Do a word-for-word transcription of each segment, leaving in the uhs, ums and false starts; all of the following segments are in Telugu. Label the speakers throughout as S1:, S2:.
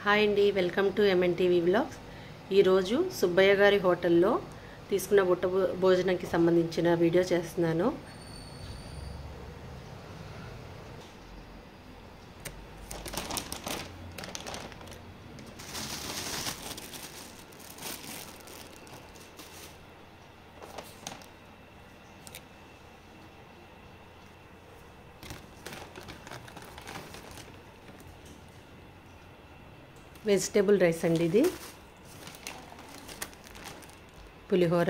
S1: హాయ్ అండి, వెల్కమ్ టు ఎంఎన్టీవీ వ్లాగ్స్. ఈరోజు సుబ్బయ్య గారి హోటల్లో తీసుకున్న బుట్ట భోజనంకి సంబంధించిన వీడియో చేస్తున్నాను. వెజిటేబుల్ రైస్ అండి, ఇది పులిహోర,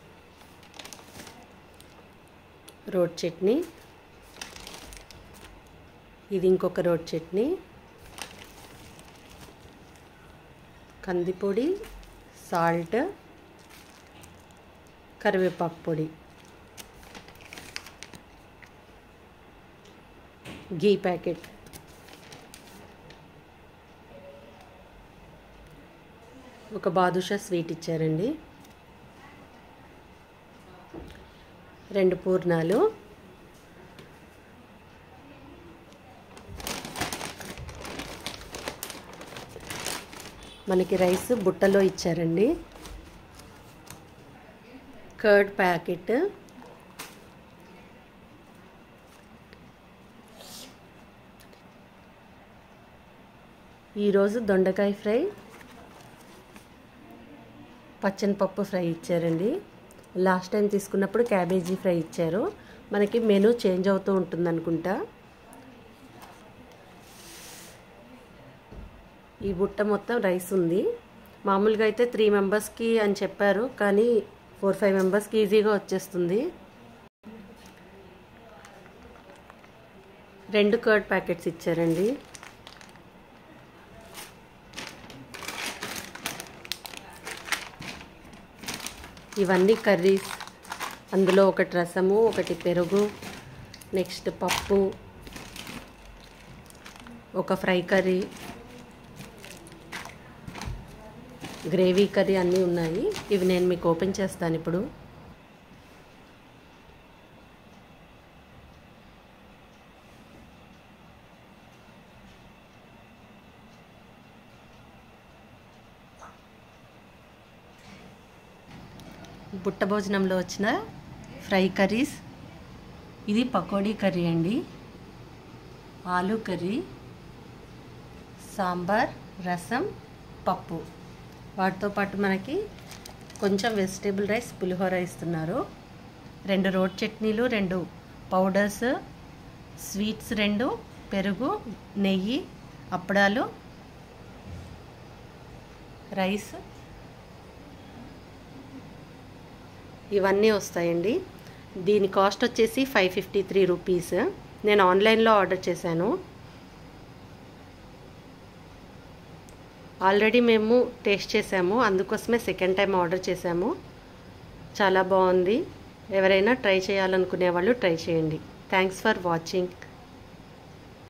S1: రోడ్ చట్నీ, ఇది ఇంకొక రోడ్ చట్నీ, కందిపొడి, సాల్ట్, కరివేపాకు పొడి, ఘీ ప్యాకెట్, ఒక బాదుషా స్వీట్ ఇచ్చారండి, రెండు పూర్ణాలు, మనకి రైస్ బుట్టలో ఇచ్చారండి, కర్డ్ ప్యాకెట్, ఈరోజు దొండకాయ ఫ్రై, పచ్చని పప్పు ఫ్రై ఇచ్చారండి. లాస్ట్ టైం తీసుకున్నప్పుడు క్యాబేజీ ఫ్రై ఇచ్చారు. మనకి మెనూ చేంజ్ అవుతూ ఉంటుంది అనుకుంటా. ఈ బుట్ట మొత్తం రైస్ ఉంది. మామూలుగా అయితే త్రీ మెంబర్స్కి అని చెప్పారు, కానీ ఫోర్ ఫైవ్ మెంబర్స్కి ఈజీగా వచ్చేస్తుంది. రెండు కర్డ్ ప్యాకెట్స్ ఇచ్చారండి. ఇవన్నీ కర్రీస్, అందులో ఒకటి రసము, ఒకటి పెరుగు, నెక్స్ట్ పప్పు, ఒక ఫ్రై కర్రీ, గ్రేవీ కర్రీ అన్నీ ఉన్నాయి. ఇవి నేను మీకు ఓపెన్ చేస్తాను ఇప్పుడు. బుట్ట భోజనంలో వచ్చిన ఫ్రై కర్రీస్, ఇది పకోడీ కర్రీ అండి, ఆలూ కర్రీ, సాంబార్, రసం, పప్పు, వాటితో పాటు మనకి కొంచెం వెజిటేబుల్ రైస్, పులిహోర ఇస్తున్నారు. రెండు రోడ్ చట్నీలు, రెండు పౌడర్స్, స్వీట్స్ రెండు, పెరుగు, నెయ్యి, అప్పడాలు, రైస్, ఇవన్నీ వస్తాయండి. దీని కాస్ట్ వచ్చేసి ఫైవ్ ఫిఫ్టీ త్రీ రూపీస్. నేను ఆన్లైన్లో ఆర్డర్ చేశాను. ఆల్రెడీ మేము టేస్ట్ చేసాము, అందుకోసమే సెకండ్ టైం ఆర్డర్ చేసాము. చాలా బాగుంది. ఎవరైనా ట్రై చేయాలనుకునే వాళ్ళు ట్రై చేయండి. Thanks for watching.